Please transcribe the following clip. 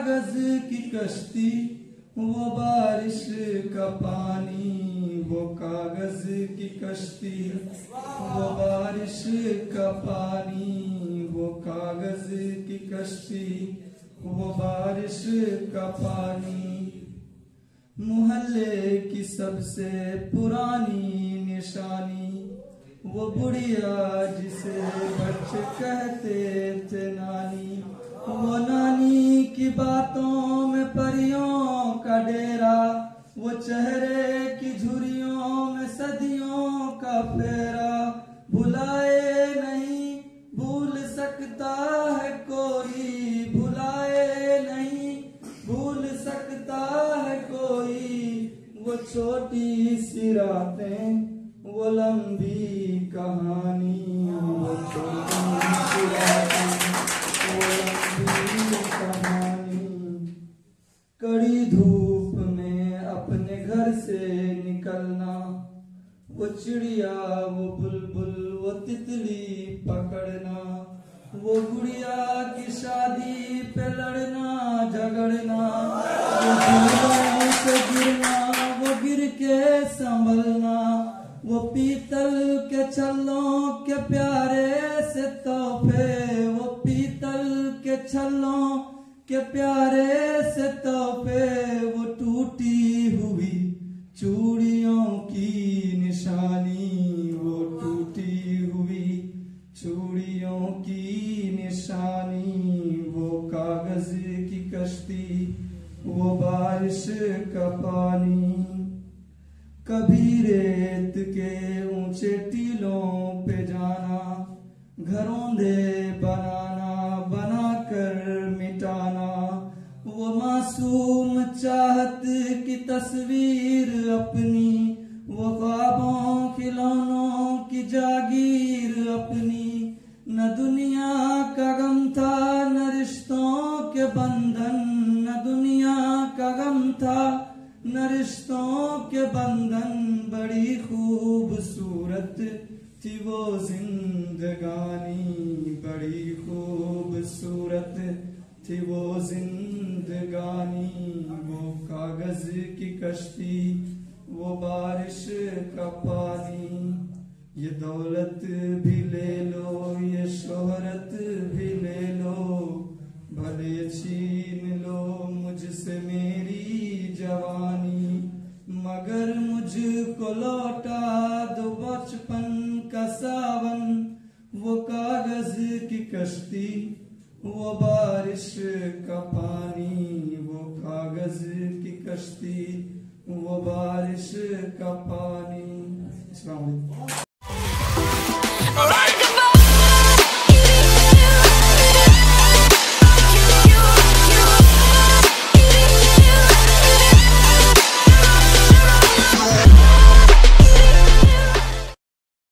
कागज की कश्ती, वो बारिश का पानी, वो कागज की कश्ती, वो बारिश का पानी, वो कागज की कश्ती, वो बारिश का पानी। मोहल्ले की सबसे पुरानी निशानी, वो बुढ़िया जिसे बच्चे कहते थे नानी, वो नानी की बातों में परियों का डेरा, वो चेहरे की झुर्रियों में सदियों का फेरा। भुलाए नहीं भूल सकता है कोई, भुलाए नहीं भूल सकता है कोई, वो छोटी सी रातें, वो लंबी कहानी, वो छोटी सी रातें, वो लंबी कहानी। कड़ी धूप में अपने घर से निकलना, वो चिड़िया, वो बुलबुल, वो तितली पकड़ना, वो गुड़िया की शादी पे लड़ना झगड़ना, वो झूलों से गिरना, वो गिर के संभलना, वो पीतल के छल्लों के प्यारे से तोहफे, वो पीतल के छल्लों के प्यारे से तोहफे, वो टूटी हुई चूड़ियों की निशानी, वो टूटी हुई चूड़ियों की निशानी। वो कागज की कश्ती, वो बारिश का पानी। कभी रेत के ऊंचे टीलों पे जाना, घरौंदे बनाना, बनाकर मिटाना, वो मासूम चाहत की तस्वीर अपनी, वो ख्वाबों खिलौनों की जागीर अपनी। न दुनिया का गम था न रिश्तों के बंधन, न दुनिया का गम था न रिश्तों के बंधन। बड़ी खूबसूरत थी वो जिंदगानी, बड़ी खूबसूरत थी वो जिंदगानी। वो कागज की कश्ती, वो बारिश का पानी। ये दौलत भी ले लो, ये शोहरत भी ले लो, भले छीन लो मुझसे मेरी जवानी, मगर मुझको लौटा दो बचपन का सावन। वो कागज की कश्ती, वो बारिश का पानी, वो कागज की कश्ती, वो बारिश का पानी।